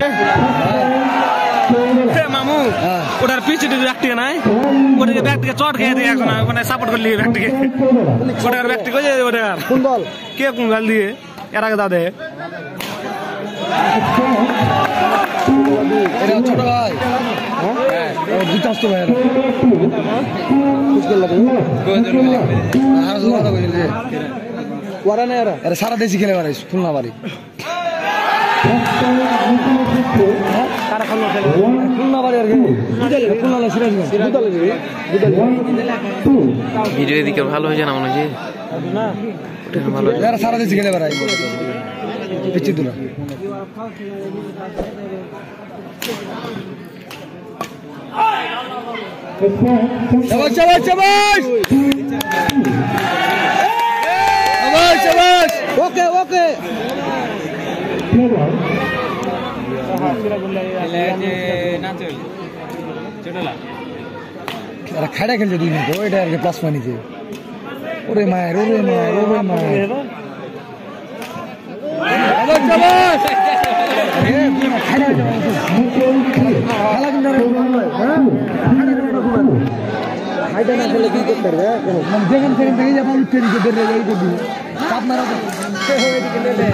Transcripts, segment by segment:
মামু ওটার পিছনে ব্যক্তি নাই ওটাকে ব্যক্তিকে চট খেয়ে দিয়ে এখন মানে সাপোর্ট করলি ব্যক্তিকে ওটার ব্যক্তি কই ওটার কোন দল কে কোন গাল দিয়ে এর আগে দাদে এটা ছোট ভাই হ্যাঁ ও জিতাস তো ভাই কুছ লাগবে আর জোড়া তো বলি রে ওরা না এরা সারা দেশি খেলে বাড়ি খুলনা বাড়ি কারা খুলনা খেলে খুলনা বাড়ি আর কি খুলনা না সিরাজগঞ্জ ভিডিও দিকে ভালো হয়ে যায় না মনে হয় না ওটা ভালো এরা সারা দেশি খেলে বাড়ি পিচ্ছি দুলা शाबाश शाबाश शाबाश शाबाश शाबाश ओके ओके अरे खड़ा खेल जो दूसरे को इधर के प्लस वानी थी ओरे मार शाबाश शाबाश खड़ा जो खाला किंतु हाइड ना खेले की कर रहा है हम जगन से कहीं जब हम तेरी के दे रहे यही तो भी काप मारो तो हो गई के ले ले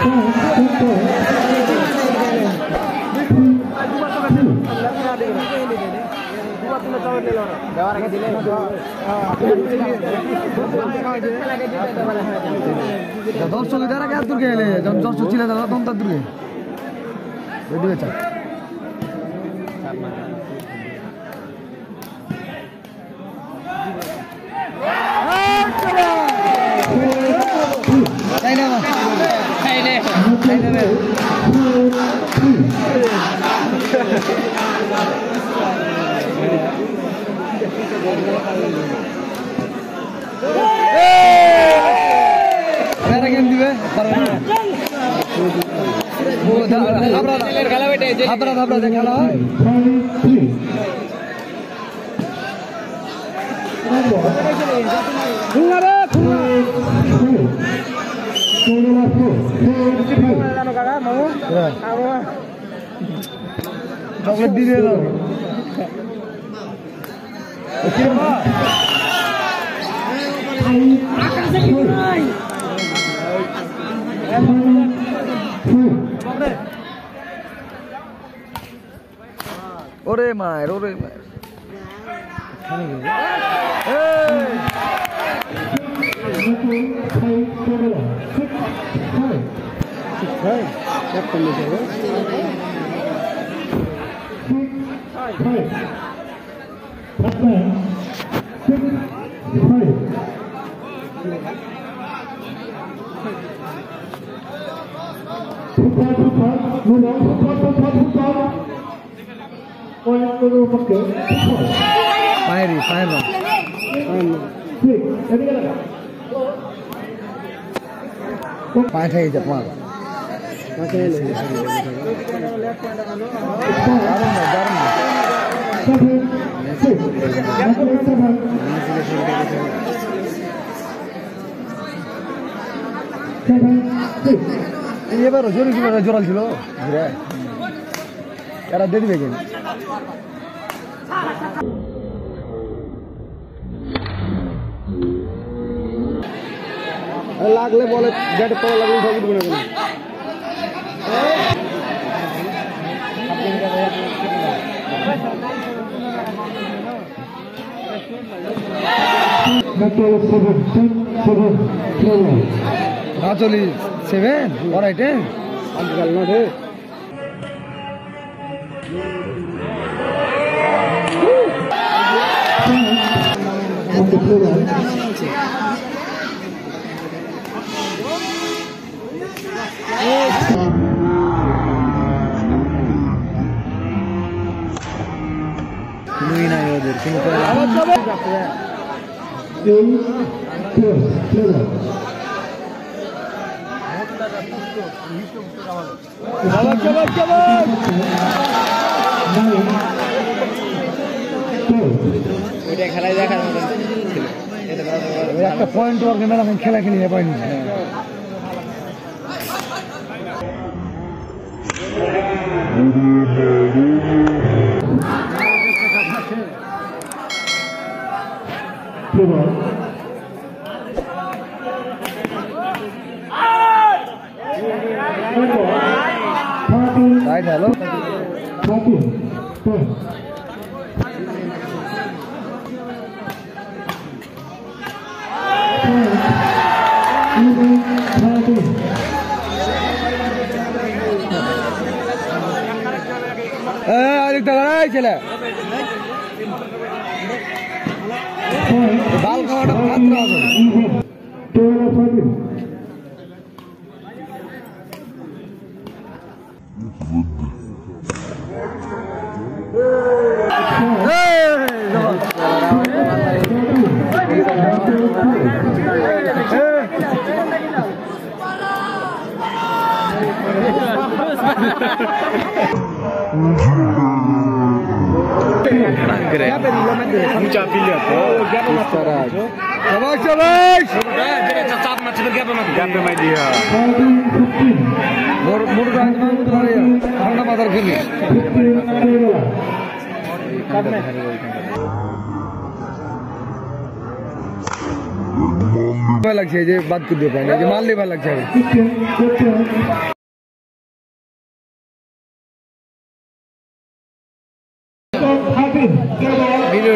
दर्शक इधर क्या दूर गए जब दर्शक चिल्ला था तुम तक दूर गए रेडी बच्चा चॉकलेट दी दे रहा ओरे मार पाँच है जब मार ये बार जोराल छिलो यार दे दिबे केन लागले बोले जेट पर लगले सब गुड बने Actually 7 or 10 अंकल ना थे Luina yoder kim একটা পয়েন্ট ওয়ার্কে মেলা খেলা খেলি পাইনি রাইট হ্যালো আরেকটা লড়াই ছেলে বাল খাওয়াটা মাত্র হবে Mucha pilha, pô. Shabash, shabash. Cacat macam gap mai dia. Mur rank mang tu hari ya. Karena madar kini. भाई लग जाए बात कर दे पाएंगे कि मान ले भाई लग जाए वीडियो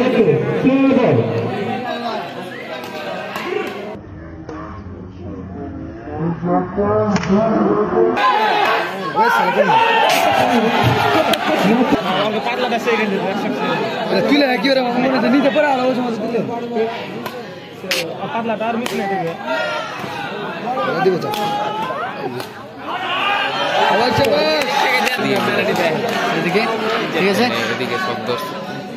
किले है क्यों रे मैंने तो नीचे पड़ा रहा हूँ समझ किले Patla dar miss नहीं देंगे देखो तो आवाज चबाश दिया मेरे डिब्बे देखिए ठीक है सर देखिए सब दोस्त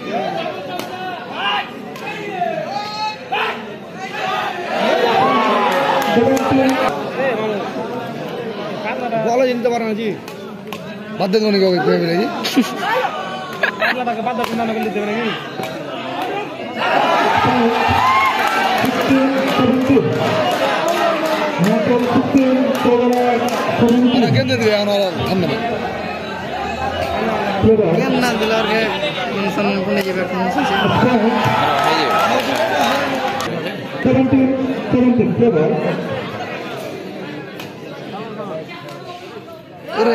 बोलो जिनते बारे में जी बात देखो नहीं कोई मिले जी Patla tak patla kita nak beli dewan lagi अरे क्या दे दिया अनार हम ने क्या ना दिलार के इंसान पुणे जे बैठे हैं अरे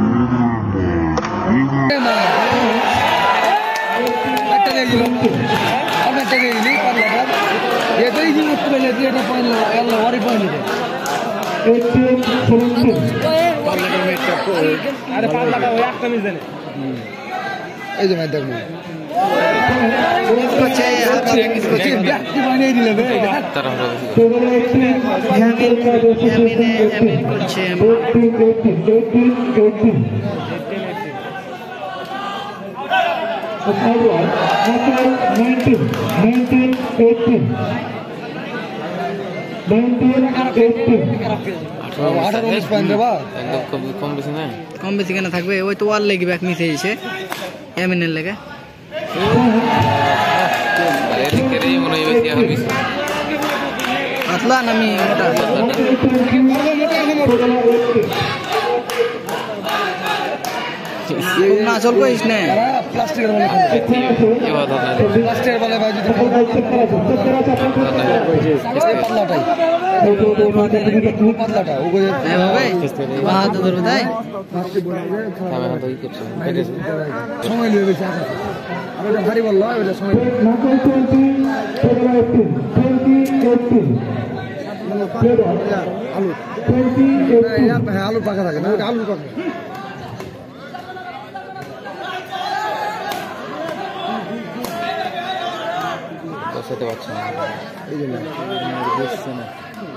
ये तो इजी मुश्किल है ये तो पॉइंट यार वारी पॉइंट है अरे patla का वो एक कमीज देने ये जो मैं देखूँ इसको चाहिए हल्का इसको चाहिए क्या बने ही नहीं लगे तरह यामीन कुछ कम बेसि केना থাকবে ওই তো ওয়াল লাগি ব্যাক মিস হইছে এমএনএল লাগে আরে লিখে মনে হইছে এখন মিস আসলা আমি ना चल को इसने प्लास्टिक वाले ये बात है प्लास्टिक वाले बाजू तो पतलाटाई पतलाटा वो कोई है भाई वहां तो दूर बताए हमें तो ही कुछ समय ले बेचा अबे तो भारी बोल लो अबे समय आलू यहाँ पे आलू पका था ना आलू पका বসাতে পারছি না এই জন্য বসছে না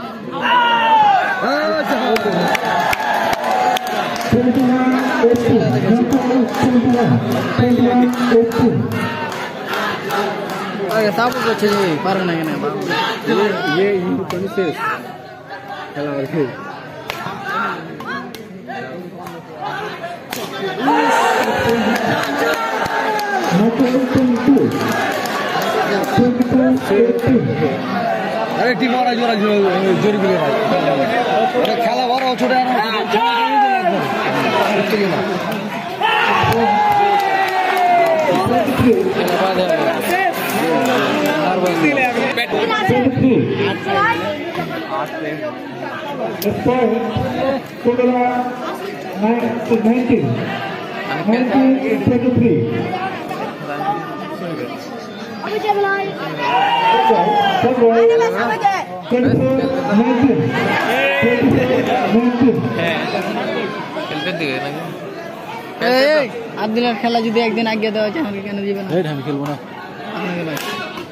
আগে সাপোর্ট করছে যে পারবে না কেন ये कौन से খেলা করছে अरे टीम और जोर जोर भी भाई अरे खेला बड़ा छोटा है 19, 23. আব্দুল্লাহর খেলা যদি একদিন আগে দেওয়া যায় আমাকে কেন দিবে না? আমি খেলবো না। আপনাকে ভাই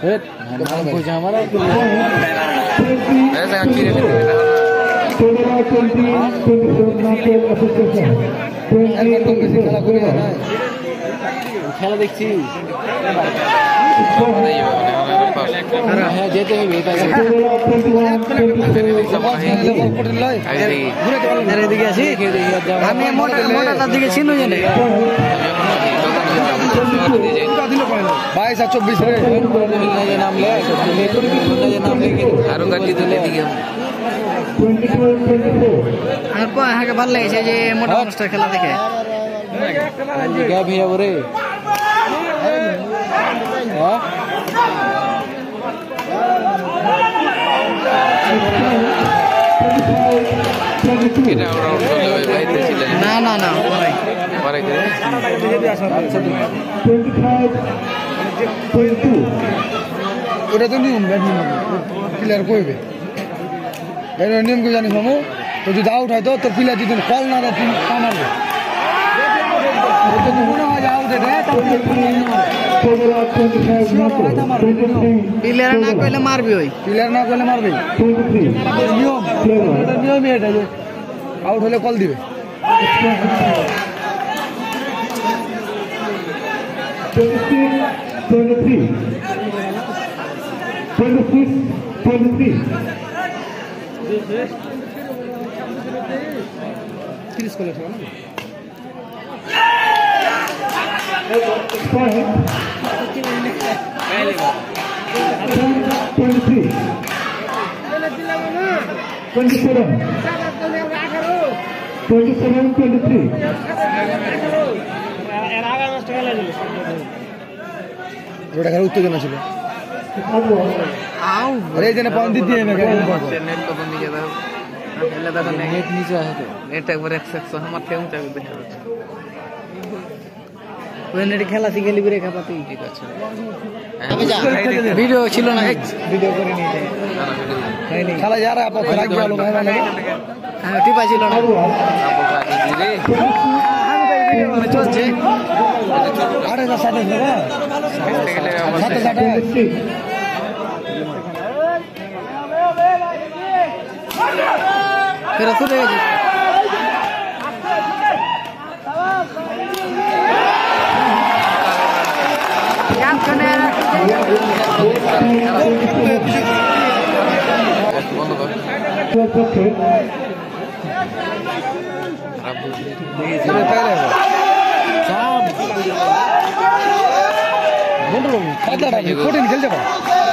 খেলা দেখছি হ্যাঁ যেতে হবে এদিকে আসি আমি মোটাটার দিকে চিনো জানি 22 আর 24 রে নামলে আরো গাড়ি দিলে দিকে আর হাকে ভালো লেগেছে যে মোটা মানুষটার খেলা দেখে গা ভিয়া বরে না না না ওটা তো নিয়ম প্লেয়ার কইবে নিয়ম কে জানিস মামু তো যদি আউট হয় তো তোর প্লেয়ার যদি কল না দেয় তুমি কামাবে প্লেয়ার না কইলে মারবি ওই প্লেয়ার না কইলে মারবে নিয়ম নিয়মই এটা যে আউট হলে কল দিবে 30 করে না 27-23 ওটা খেলা উত্তেজনা ছিল আরে জেনে পয়েন্ট দিয়ে না নেট কত নিয়ে দাও এলা দাদা নেট নিচে আছে তো নেট একবার 100 আমার কেমন চাই দেখা যাচ্ছে ওই নেট খেলা শিখে লিবি রেখা পাতি ঠিক আছে আমি যা ভিডিও ছিল না ভিডিও করে নিয়ে যাই খেলা যারা আপনি লাগবে ভালো ভালো লাগে হ্যাঁ টিপা ছিল না মানে চলছে 8,000 না সাথে সাথে ফেরা শুরু হয়ে গেছে কঠিন খেলতে পারে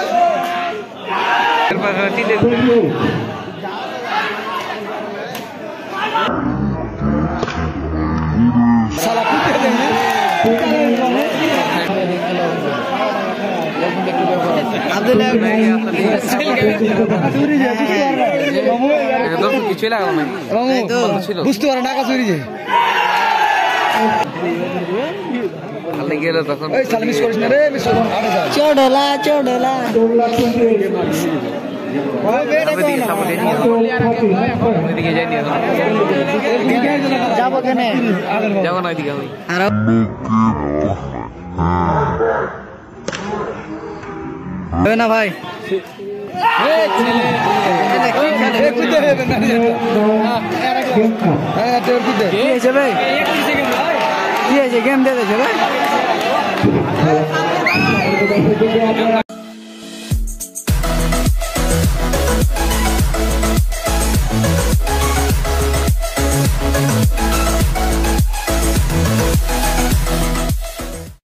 সালা কুত্তে দেন বুঝতে পারে নাকা চুরি যে গেল তখন মিস করিস না রে চোডলা চোডলা যাবো কেনে যাবো না এদিকে হবে না ভাই কি হয়েছে গেম দিয়ে ভাই